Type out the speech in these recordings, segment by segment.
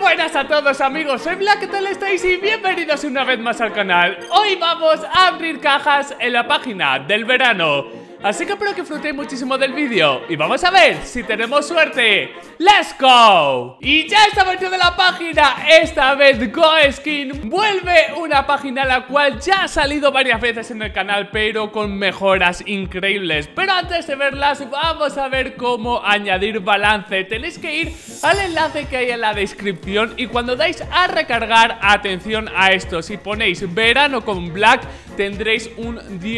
Buenas a todos amigos, soy Black, ¿qué tal estáis? Y bienvenidos una vez más al canal. Hoy vamos a abrir cajas en la página del verano, así que espero que disfrutéis muchísimo del vídeo y vamos a ver si tenemos suerte. ¡Let's go! Y ya estamos dentro de la página. Esta vez GoSkin vuelve, una página la cual ya ha salido varias veces en el canal, pero con mejoras increíbles. Pero antes de verlas, vamos a ver cómo añadir balance. Tenéis que ir al enlace que hay en la descripción y cuando dais a recargar, atención a esto, si ponéis verano con Black tendréis un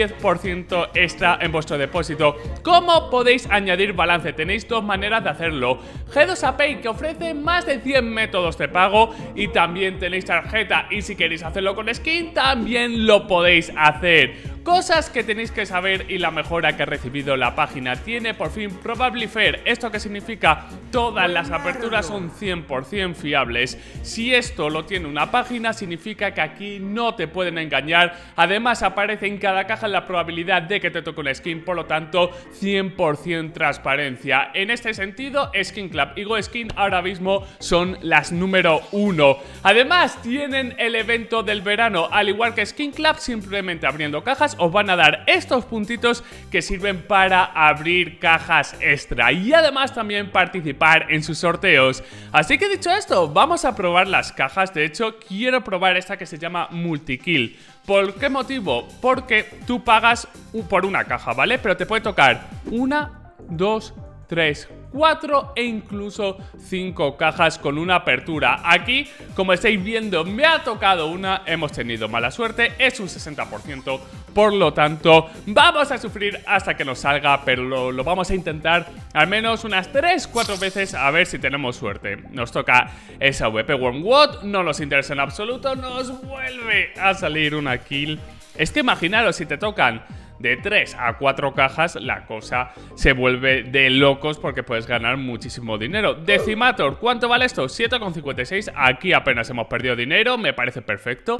10% extra en vuestro depósito. ¿Cómo podéis añadir balance? Tenéis dos maneras de hacerlo: G2A, que ofrece más de 100 métodos de pago, y también tenéis tarjeta, y si queréis hacerlo con skin también lo podéis hacer. Cosas que tenéis que saber y la mejora que ha recibido la página: tiene por fin Probably Fair. ¿Esto qué significa? Todas las aperturas son 100% fiables. Si esto lo tiene una página, significa que aquí no te pueden engañar. Además aparece en cada caja la probabilidad de que te toque una skin, por lo tanto 100% transparencia. En este sentido, Skin Club y GoSkin ahora mismo son las número 1. Además tienen el evento del verano, al igual que Skin Club. Simplemente abriendo cajas os van a dar estos puntitos que sirven para abrir cajas extra y además también participar en sus sorteos. Así que dicho esto, vamos a probar las cajas. De hecho, quiero probar esta que se llama Multikill. ¿Por qué motivo? Porque tú pagas por una caja, ¿vale? Pero te puede tocar 1, 2, 3, 4 e incluso 5 cajas con una apertura. Aquí, como estáis viendo, me ha tocado una, hemos tenido mala suerte, es un 60%, por lo tanto vamos a sufrir hasta que nos salga, pero lo vamos a intentar al menos unas 3-4 veces a ver si tenemos suerte. Nos toca esa VP Wormwood, no nos interesa en absoluto, nos vuelve a salir una kill. Es que imaginaros, si te tocan de 3 a 4 cajas, la cosa se vuelve de locos porque puedes ganar muchísimo dinero. Decimator, ¿cuánto vale esto? 7,56. Aquí apenas hemos perdido dinero, me parece perfecto.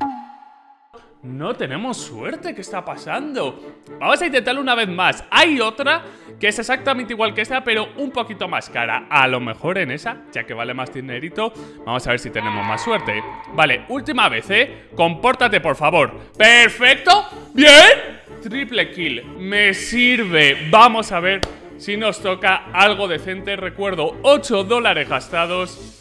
No tenemos suerte, ¿qué está pasando? Vamos a intentarlo una vez más. Hay otra que es exactamente igual que esta, pero un poquito más cara. A lo mejor en esa, ya que vale más dinerito, vamos a ver si tenemos más suerte. Vale, última vez, compórtate por favor. ¡Perfecto! ¡Bien! Triple kill, me sirve. Vamos a ver si nos toca algo decente. Recuerdo, $8 gastados.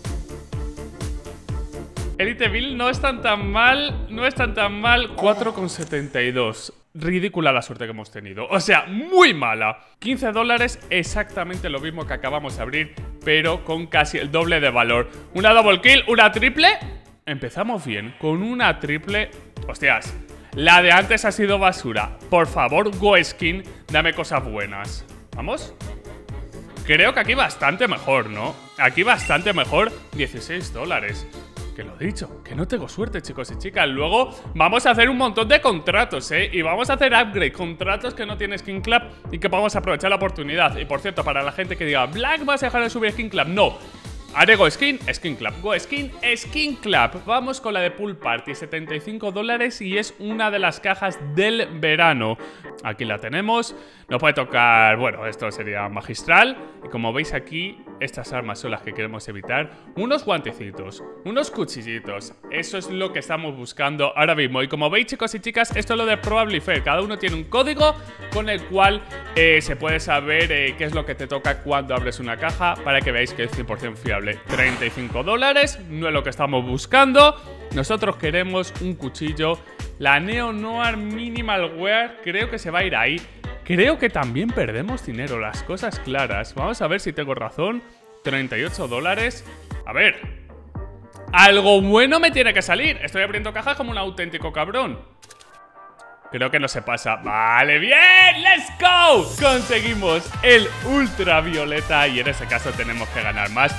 Elite Bill no es tan mal, no es tan mal. 4,72. Ridícula la suerte que hemos tenido, o sea, muy mala. $15, exactamente lo mismo que acabamos de abrir, pero con casi el doble de valor. Una double kill, una triple. Empezamos bien, con una triple. Hostias, la de antes ha sido basura. Por favor, GoSkin, dame cosas buenas. ¿Vamos? Creo que aquí bastante mejor, ¿no? Aquí bastante mejor. $16. Que lo dicho, que no tengo suerte, chicos y chicas. Luego vamos a hacer un montón de contratos, y vamos a hacer upgrade, contratos que no tiene Skin Club y que podamos aprovechar la oportunidad. Y por cierto, para la gente que diga, Black, ¿vas a dejar de subir Skin Club? No. Haré GoSkin, Skin Club, GoSkin, Skin Club. Vamos con la de Pool Party, $75 y es una de las cajas del verano. Aquí la tenemos. Nos puede tocar, bueno, esto sería magistral. Y como veis aquí, estas armas son las que queremos evitar. Unos guantecitos, unos cuchillitos. Eso es lo que estamos buscando ahora mismo. Y como veis, chicos y chicas, esto es lo de Probably Fair. Cada uno tiene un código con el cual se puede saber qué es lo que te toca cuando abres una caja, para que veáis que es 100% fiable. $35, no es lo que estamos buscando. Nosotros queremos un cuchillo. La Neo Noir Minimal Wear creo que se va a ir ahí. Creo que también perdemos dinero, las cosas claras. Vamos a ver si tengo razón. $38. A ver, algo bueno me tiene que salir. Estoy abriendo cajas como un auténtico cabrón. Creo que no se pasa. Vale, bien, let's go. Conseguimos el ultravioleta y en ese caso tenemos que ganar más.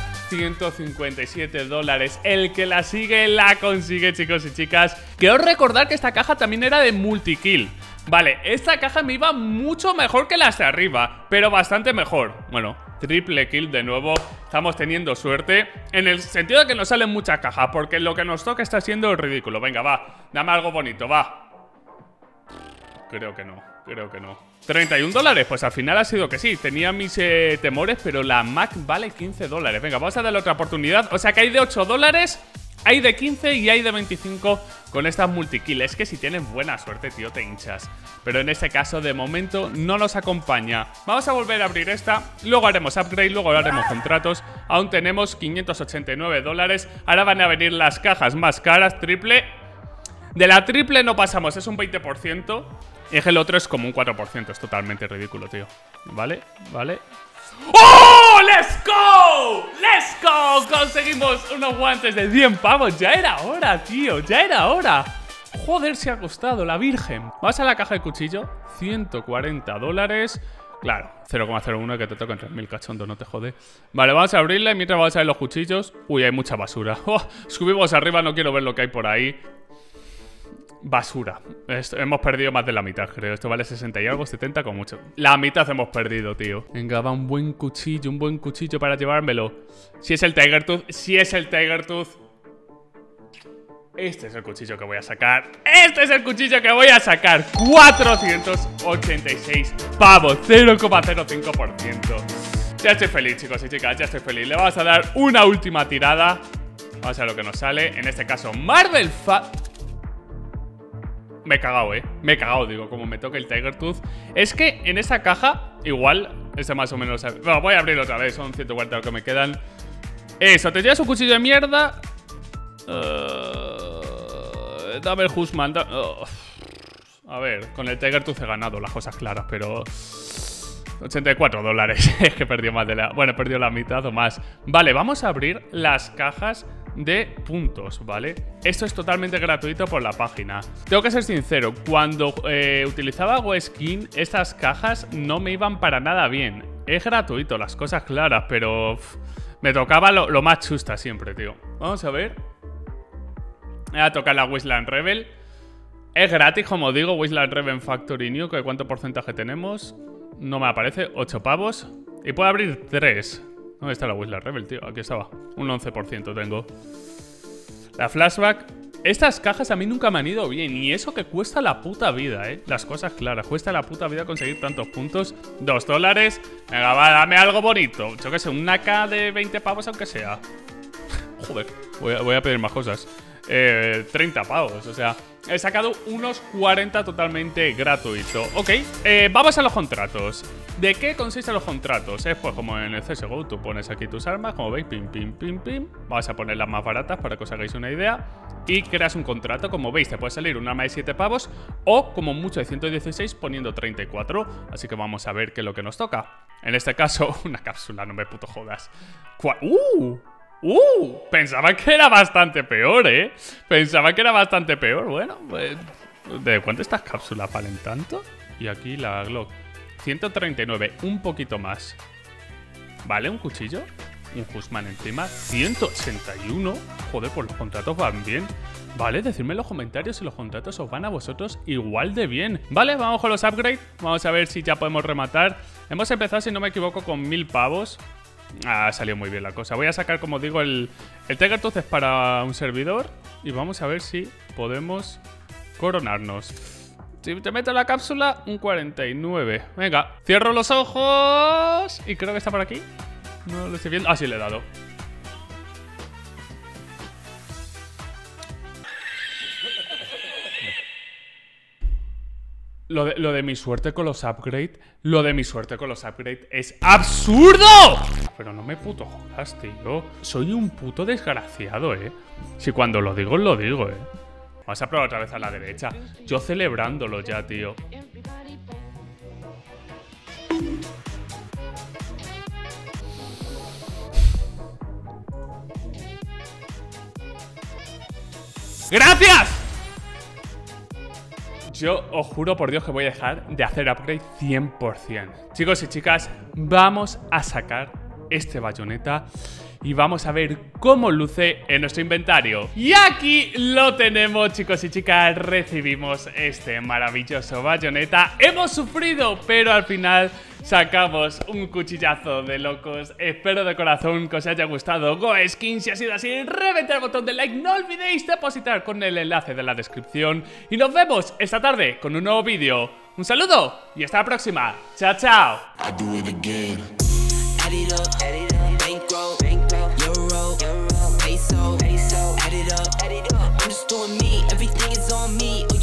$157. El que la sigue la consigue, chicos y chicas. Quiero recordar que esta caja también era de multikill. Vale, esta caja me iba mucho mejor que las de arriba, pero bastante mejor. Bueno, triple kill de nuevo. Estamos teniendo suerte en el sentido de que nos salen muchas cajas, porque lo que nos toca está siendo ridículo. Venga, va, dame algo bonito, va. creo que no. 31 dólares, pues al final ha sido que sí. Tenía mis temores, pero la Mac vale 15 dólares. Venga, vamos a darle otra oportunidad. O sea que hay de 8 dólares, hay de 15 y hay de 25 con estas multikill. Es que si tienes buena suerte, tío, te hinchas. Pero en este caso, de momento, no nos acompaña. Vamos a volver a abrir esta. Luego haremos upgrade, luego haremos contratos. Aún tenemos 589 dólares. Ahora van a venir las cajas más caras, triple. De la triple no pasamos, es un 20%. Y es que el otro es como un 4%. Es totalmente ridículo, tío. Vale. ¡Oh! ¡Let's go! ¡Let's go! Conseguimos unos guantes de 100 pavos. Ya era hora, tío. Ya era hora. Joder, se ha costado, la virgen. Vamos a la caja de cuchillo. 140 dólares. Claro, 0,01 que te tocan 3.000 cachondo, no te jode. Vale, vamos a abrirla y mientras vamos a ver los cuchillos. Uy, hay mucha basura. Subimos arriba, no quiero ver lo que hay por ahí. Basura. Hemos perdido más de la mitad, creo. Esto vale 60 y algo, 70 con mucho. La mitad hemos perdido, tío. Venga, va un buen cuchillo para llevármelo. Si es el Tiger Tooth, Este es el cuchillo que voy a sacar. 486 pavos, 0,05%. Ya estoy feliz, chicos y chicas, ya estoy feliz. Le vamos a dar una última tirada. Vamos a ver lo que nos sale. En este caso, Marvel Me he cagado, me he cagado, digo, como me toque el Tiger Tooth. Es que en esa caja, igual, más o menos. Bueno, voy a abrirlo otra vez, son 140 lo que me quedan. Eso, te llevas un cuchillo de mierda. Dame el Husman. A ver, con el Tiger Tooth he ganado, las cosas claras, pero 84 dólares. Es que he perdido más de la... Bueno, he perdido la mitad o más. Vale, vamos a abrir las cajas de puntos, ¿vale? Esto es totalmente gratuito por la página. Tengo que ser sincero, cuando utilizaba GoSkin, estas cajas no me iban para nada bien. Es gratuito, las cosas claras, pero me tocaba lo más chusta siempre, tío. Vamos a ver. Voy a tocar la Wasteland Rebel. Es gratis, como digo, Wasteland Rebel Factory New. ¿Cuánto porcentaje tenemos? No me aparece, 8 pavos. Y puedo abrir 3. ¿Dónde está la Wasteland Rebel, tío? Aquí estaba. Un 11% tengo. La Flashback. Estas cajas a mí nunca me han ido bien. Y eso que cuesta la puta vida, Las cosas claras. Cuesta la puta vida conseguir tantos puntos. 2 dólares. Venga, va, dame algo bonito. Yo que sé, una K de 20 pavos aunque sea. Joder, voy a pedir más cosas. 30 pavos, o sea, he sacado unos 40 totalmente gratuito. Ok, vamos a los contratos. ¿De qué consisten los contratos? Es pues como en el CSGO, tú pones aquí tus armas, como veis, pim, pim, pim, pim. Vamos a poner las más baratas para que os hagáis una idea. Y creas un contrato, como veis, te puede salir un arma de 7 pavos o como mucho de 116 poniendo 34. Así que vamos a ver qué es lo que nos toca. En este caso, una cápsula, no me puto jodas. Pensaba que era bastante peor, Pensaba que era bastante peor. Bueno, pues, ¿de cuánto estas cápsulas valen tanto? Y aquí la Glock 139, un poquito más. Vale, un cuchillo. Un Husman encima, 181. Joder, pues los contratos van bien. Vale, decidme en los comentarios si los contratos os van a vosotros igual de bien. Vale, vamos con los upgrades. Vamos a ver si ya podemos rematar. Hemos empezado, si no me equivoco, con 1000 pavos. Ha salido muy bien la cosa. Voy a sacar, como digo, el Tiger Tooth es para un servidor. Y vamos a ver si podemos coronarnos. Si te meto la cápsula, un 49. Venga, cierro los ojos. Y creo que está por aquí. No lo estoy viendo. Ah, sí, le he dado. Lo de mi suerte con los upgrades. Lo de mi suerte con los upgrades es absurdo. Pero no me puto jodas, tío. Soy un puto desgraciado, Si cuando lo digo, Vamos a probar otra vez a la derecha. Yo celebrándolo ya, tío. ¡Gracias! Yo os juro por Dios que voy a dejar de hacer upgrade 100%. Chicos y chicas, vamos a sacar este bayoneta y vamos a ver cómo luce en nuestro inventario. Y aquí lo tenemos, chicos y chicas. Recibimos este maravilloso bayoneta. Hemos sufrido, pero al final sacamos un cuchillazo de locos. Espero de corazón que os haya gustado GoSkin. Si ha sido así, reventad el botón de like. No olvidéis depositar con el enlace de la descripción. Y nos vemos esta tarde con un nuevo vídeo. Un saludo y hasta la próxima. Chao, chao. Doing me, everything is on me.